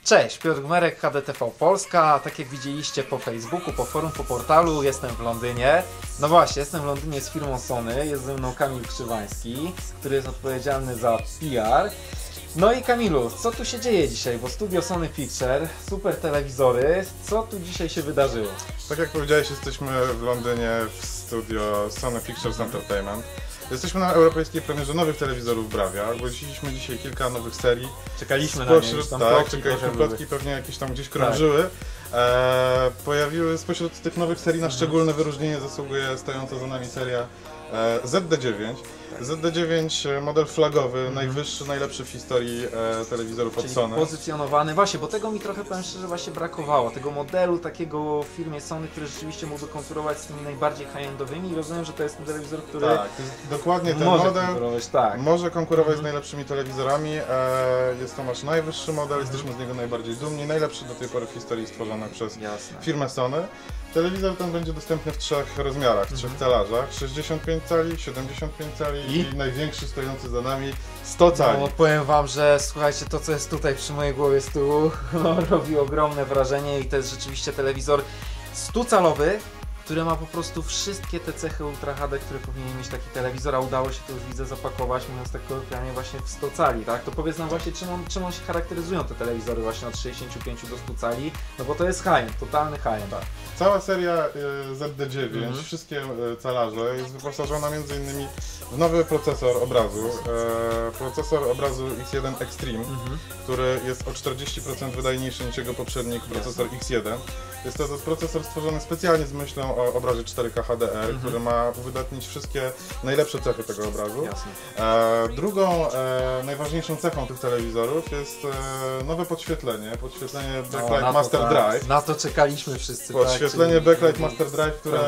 Cześć, Piotr Gmerek, HDTV Polska. Tak jak widzieliście po Facebooku, po forum, po portalu, jestem w Londynie. No właśnie, jestem w Londynie z firmą Sony. Jest ze mną Kamil Krzywański, który jest odpowiedzialny za PR. No i Kamilu, co tu się dzieje dzisiaj? Bo studio Sony Picture, super telewizory. Co tu dzisiaj się wydarzyło? Tak jak powiedziałeś, jesteśmy w Londynie w studio Sony Pictures Entertainment. Jesteśmy na europejskiej premierze nowych telewizorów Bravia. Ogłosiliśmy dzisiaj kilka nowych serii. Czekaliśmy na nie, już tam czekaliśmy plotki, pewnie jakieś tam gdzieś krążyły. Pojawiły spośród tych nowych serii na szczególne wyróżnienie zasługuje stojąca za nami seria ZD9. ZD9 model flagowy, najwyższy, najlepszy w historii telewizorów od Sony. Pozycjonowany, właśnie, bo tego mi trochę, powiem szczerze, właśnie brakowało. Tego modelu takiego w firmie Sony, który rzeczywiście mógłby konkurować z tymi najbardziej high-endowymi i rozumiem, że to jest ten telewizor, który tak, to jest dokładnie ten model może konkurować z najlepszymi telewizorami. Jest to nasz najwyższy model, jesteśmy z niego najbardziej dumni, najlepszy do tej pory w historii stworzony przez firmę Sony. Telewizor ten będzie dostępny w trzech rozmiarach, trzech calarzach, 65 cali, 75 cali i największy stojący za nami 100 cali. No, powiem wam, że słuchajcie, to co jest tutaj przy mojej głowie z tyłu robi ogromne wrażenie i to jest rzeczywiście telewizor 100-calowy, który ma po prostu wszystkie te cechy Ultra HD, które powinien mieć taki telewizor, a udało się to już widzę zapakować, mówiąc tak kolokwialnie, właśnie w 100 cali, tak? To powiedz nam właśnie, czym on się charakteryzują te telewizory właśnie od 65 do 100 cali, no bo to jest high-end, totalny high-end. Tak. Cała seria ZD9, wszystkie calarze jest wyposażona m.in. w nowy procesor obrazu. Procesor obrazu X1 Extreme, który jest o 40% wydajniejszy niż jego poprzednik procesor X1. Jest to procesor stworzony specjalnie z myślą o obrazie 4K HDR, który ma uwydatnić wszystkie najlepsze cechy tego obrazu. Drugą najważniejszą cechą tych telewizorów jest nowe podświetlenie Backlight Master Drive. Na to czekaliśmy wszyscy. Podświetlenie Backlight Master Drive, które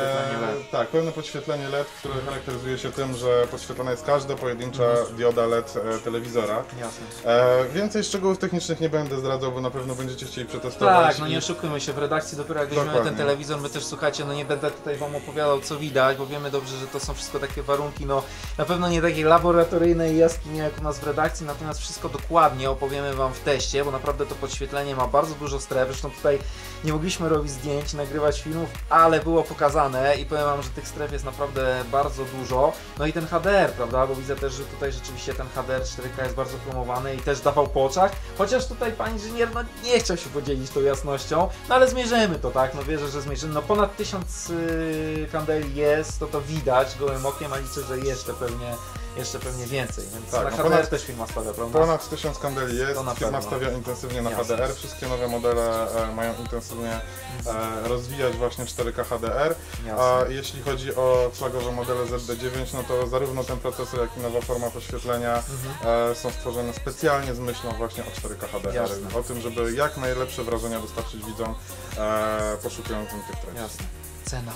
pełne podświetlenie LED, które charakteryzuje się tym, że podświetlona jest każda pojedyncza dioda LED telewizora. Więcej szczegółów technicznych nie będę zdradzał, bo na pewno będziecie chcieli przetestować. Tak, no nie oszukujmy się, w redakcji dopiero jak weźmiemy ten telewizor, my też słuchajcie, no nie będę tutaj wam opowiadał co widać, bo wiemy dobrze, że to są wszystko takie warunki, no na pewno nie takie laboratoryjne i jaskinie jak u nas w redakcji, natomiast wszystko dokładnie opowiemy wam w teście, bo naprawdę to podświetlenie ma bardzo dużo stref, zresztą tutaj nie mogliśmy robić zdjęć, nagrywać filmów, ale było pokazane i powiem wam, że tych stref jest naprawdę bardzo dużo. No i ten HDR, prawda, bo widzę też, że tutaj rzeczywiście ten HDR 4K jest bardzo promowany i też dawał po oczach, chociaż tutaj pan inżynier no, nie chciał się podzielić tą jasnością, no ale zmierzymy to, tak, no wierzę, że zmierzymy, no ponad 1000 kandeli jest, to widać gołym okiem, a liczę, że jeszcze pewnie więcej, więc tak, na HDR też firma stawia, prawda? Ponad 1000 kandeli jest, firma stawia intensywnie na HDR, wszystkie nowe modele mają intensywnie rozwijać właśnie 4K HDR, a jeśli chodzi o flagowe modele ZD9, no to zarówno ten procesor, jak i nowa forma podświetlenia są stworzone specjalnie z myślą właśnie o 4K HDR, o tym, żeby jak najlepsze wrażenia dostarczyć widzom poszukującym tych treści. Jasne. Cena.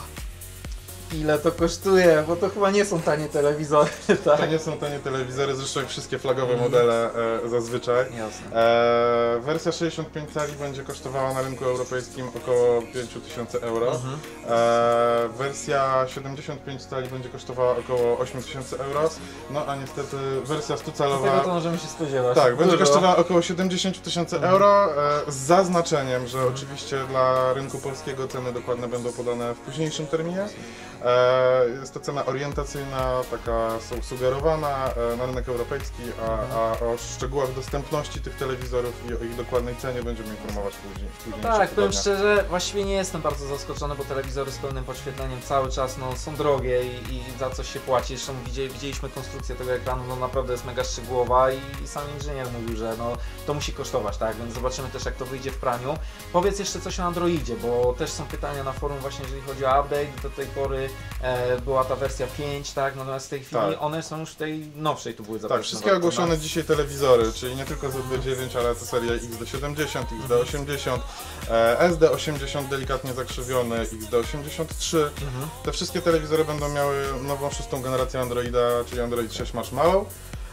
Ile to kosztuje, bo to chyba nie są tanie telewizory, tak? To nie są tanie telewizory, zresztą jak wszystkie flagowe modele zazwyczaj. Wersja 65 cali będzie kosztowała na rynku europejskim około 5000 euro. Wersja 75 cali będzie kosztowała około 8000 euro. No a niestety wersja 100 calowa... Tego to możemy się spodziewać. Tak, będzie kosztowała około 70 000 euro, z zaznaczeniem, że oczywiście dla rynku polskiego ceny dokładne będą podane w późniejszym terminie. Jest to cena orientacyjna, taka sugerowana na rynek europejski, a o szczegółach dostępności tych telewizorów i o ich dokładnej cenie będziemy informować później. Tak, powiem szczerze, właściwie nie jestem bardzo zaskoczony, bo telewizory z pełnym podświetleniem cały czas no, są drogie i za coś się płaci. Zresztą widzieliśmy konstrukcję tego ekranu, no naprawdę jest mega szczegółowa i sam inżynier mówił, że no, to musi kosztować, tak? Więc zobaczymy też jak to wyjdzie w praniu. Powiedz jeszcze coś o Androidzie, bo też są pytania na forum właśnie jeżeli chodzi o update. Do tej pory była ta wersja 5, tak? Natomiast w tej chwili one są już w tej nowszej tu były zaproszone. Tak, wszystkie ogłoszone dzisiaj telewizory, czyli nie tylko ZD9, ale to seria XD70, XD80, SD80 delikatnie zakrzywiony, XD83. Te wszystkie telewizory będą miały nową 6. generację Androida, czyli Android 6 Marshmallow.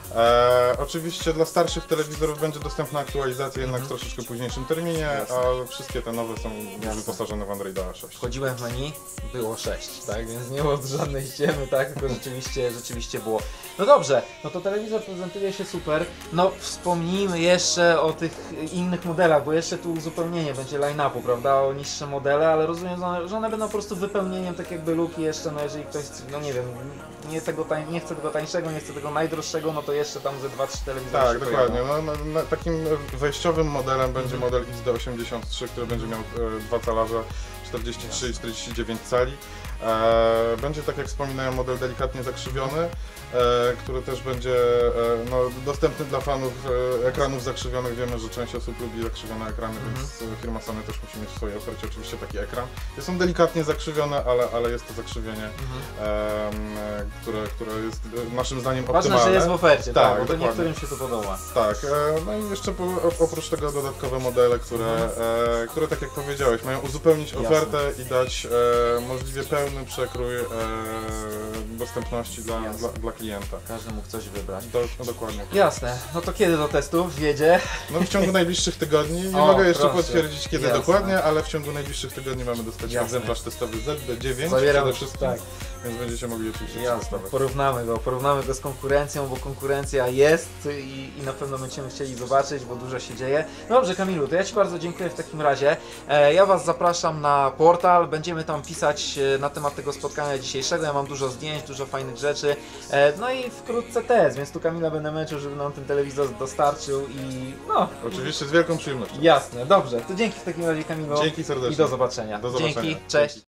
Oczywiście dla starszych telewizorów będzie dostępna aktualizacja jednak w troszeczkę późniejszym terminie, a wszystkie te nowe są wyposażone w Androida 6. Wchodziłem w menu, było 6, tak? Więc nie było żadnej ściemy, tak? Tylko rzeczywiście było. No dobrze, no to telewizor prezentuje się super. No wspomnijmy jeszcze o tych innych modelach, bo jeszcze tu uzupełnienie będzie line-upu, prawda? O niższe modele, ale rozumiem, że one będą po prostu wypełnieniem tak jakby luki jeszcze, no jeżeli ktoś, no nie wiem, nie chce tego tańszego, nie chce tego najdroższego, no to jeszcze tam ze 2-3 telewizory. Tak, dokładnie. No, takim wejściowym modelem będzie model XD83, który będzie miał dwa talarze 43 i 49 cali. Będzie, tak jak wspominałem, model delikatnie zakrzywiony, który też będzie dostępny dla fanów ekranów zakrzywionych. Wiemy, że część osób lubi zakrzywione ekrany, więc firma Sony też musi mieć w swojej ofercie oczywiście taki ekran. Jest on delikatnie zakrzywione, ale jest to zakrzywienie, które jest naszym zdaniem optymalne. Ważne, że jest w ofercie, tak, bo to dokładnie. niektórym się to podoba. Tak, no i jeszcze oprócz tego dodatkowe modele, które tak jak powiedziałeś, mają uzupełnić ofertę i dać możliwie pełny przekrój dostępności dla klienta. Każdy mógł coś wybrać. Dokładnie. Jasne, no to kiedy do testów wjedzie? No w ciągu najbliższych tygodni, nie mogę jeszcze potwierdzić kiedy dokładnie, ale w ciągu najbliższych tygodni mamy dostać egzemplarz testowy ZD9 przede wszystkim, tak. Więc będziecie mogli oczywiście testować. Porównamy go z konkurencją, bo konkurencja jest i na pewno będziemy chcieli zobaczyć, bo dużo się dzieje. Dobrze Kamilu, to ja Ci bardzo dziękuję w takim razie. Ja Was zapraszam na portal, będziemy tam pisać na temat tego spotkania dzisiejszego. Ja mam dużo zdjęć, dużo fajnych rzeczy. No i wkrótce test, więc tu Kamila będę męczył, żeby nam ten telewizor dostarczył i no. Oczywiście z wielką przyjemnością. Jasne, dobrze. To dzięki w takim razie Kamilu. Dzięki serdecznie. I do zobaczenia. Do zobaczenia. Dzięki, cześć.